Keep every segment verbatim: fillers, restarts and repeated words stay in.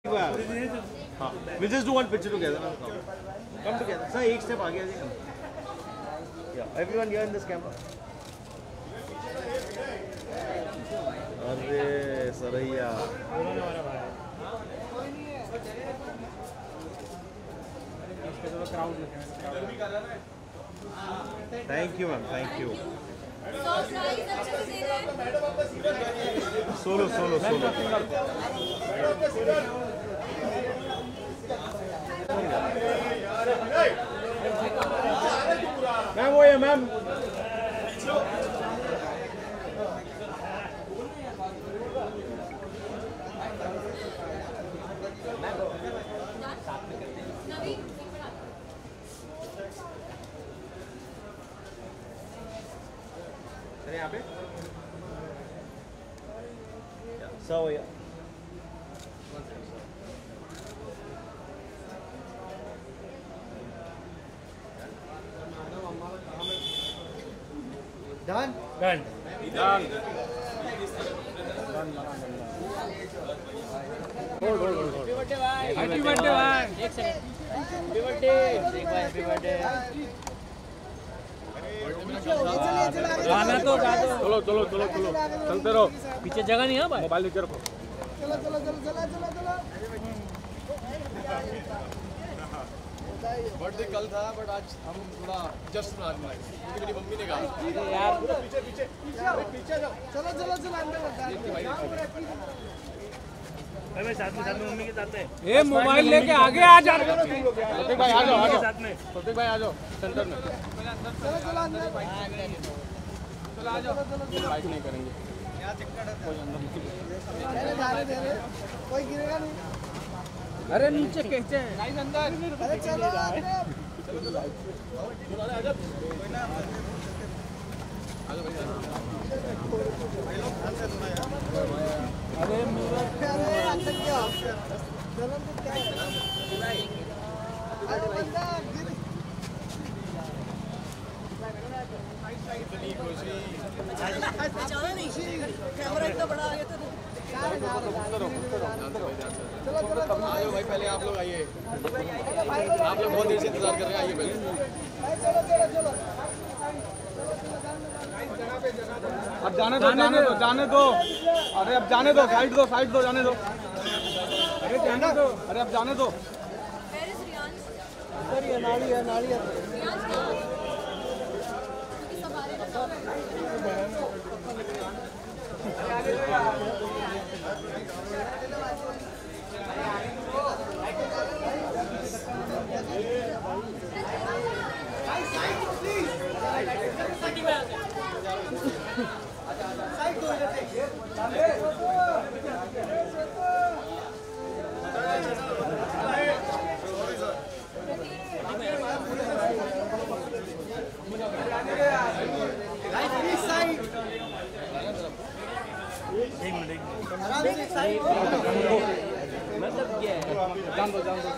हाँ, we'll just do one picture together. Come together. Sir, एक step आगे आ जाइए. Yeah, everyone here in this camera. अरे Saraiya. Thank you, ma'am. Thank you. Solo, solo, solo. Ma'am वो है ma'am. Sir यहाँ पे सो या Done? Done. Done. Hold, hold, hold. Happy birthday, bhai. Happy birthday, bhai. एक second. Happy birthday. एक बार happy birthday. गाना तो गा दो. चलो, चलो, चलो, चलो. चलते रहो. पीछे जगह नहीं है भाई. मोबाइल नीचे रखो. चलो, चलो, चलो, चलो, चलो, चलो. बर्थडे कल था बट आज हम थोड़ा जस्ट आज मनाए क्योंकि मेरी मम्मी ने कहा यार पीछे पीछे पीछे जाओ. चलो चलो चलो अंदर बता. भाई साथ में साथ में मम्मी के साथ में ए मोबाइल लेके आगे आ जा. प्रतीक भाई आ जाओ आगे साथ में. प्रतीक भाई आ जाओ सेंटर में. चलो चलो अंदर. चलो आ जाओ. बाइक नहीं करेंगे क्या चक्कर है. कोई अंदर नहीं. कोई गिरेगा नहीं. अरे नीचे कैसे गाइस अंदर. अरे चलो चलो चलो आ जा. कोई ना आ जाओ भाई. भाई लोग ध्यान से थोड़ा यार. अरे मेरा अरे अंदर क्या चलो तो क्या नहीं. अरे बंदा गिर. इतनी खुशी चलो नहीं. कैमरा इतना बड़ा आ गया तो चलो चलो आओ भाई. पहले आप लोग आइए. आप लोग बहुत देर से इंतजार कर रहे हैं. आइए पहले. चलो चलो चलो. अब जाने दो जाने दो जाने दो. अरे अब जाने दो. साइड दो साइड दो. जाने दो. अरे जाने दो. अरे अब जाने दो. सर ये नाली है नाली है. मतलब क्या है. जान दो जान दो.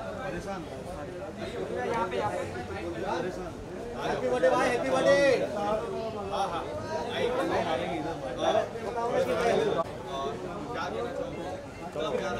हैप्पी बर्थडे भाई. Happy birthday.